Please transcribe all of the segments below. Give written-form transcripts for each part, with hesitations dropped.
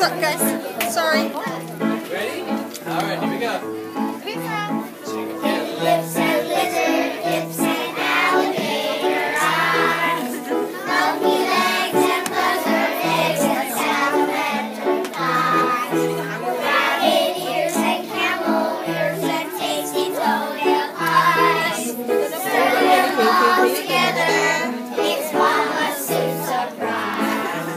up, guys? Sorry. Ready? Alright, here we go. Chicken lips and lizard hips and alligator eyes, monkey legs and buzzard eggs and salamander thighs, rabbit ears and camel ears and tasty toenail pies. Stir them all together, it's Mama's soup surprise.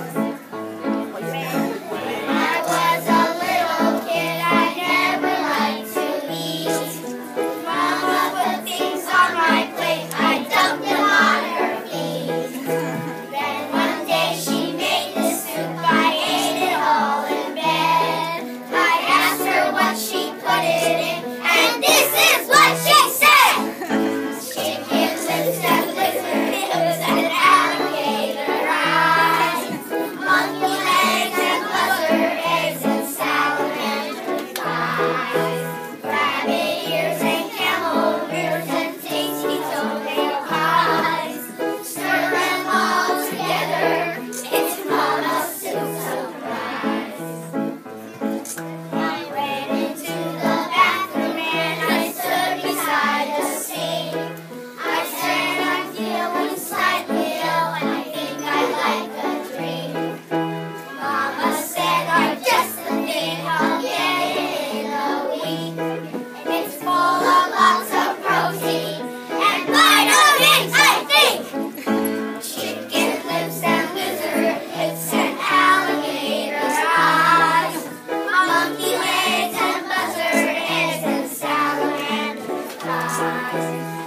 When I was a little kid, I never liked to eat. Mama put things on my plate, I dumped them on her feet. Then one day she made the soup, I ate it all in bed. I asked her what she put it in, and this is what she said. Chicken lips and lizard hips and alligator eyes, monkey legs and buzzard eggs and salamander thighs, rabbit ears and camel rears and tasty toenail pies. Stir them all together, it's Mama's soup surprise. I went into the bathroom and I stood beside the sink. I said I'm feeling slightly ill and I think I'd like a drink. Mama said I'm just the thing, I'll get it in a week. It's full of lots of protein and vitamins, I think. Chicken lips and lizard hips and alligator eyes, monkey legs and buzzard eggs and salamander thighs.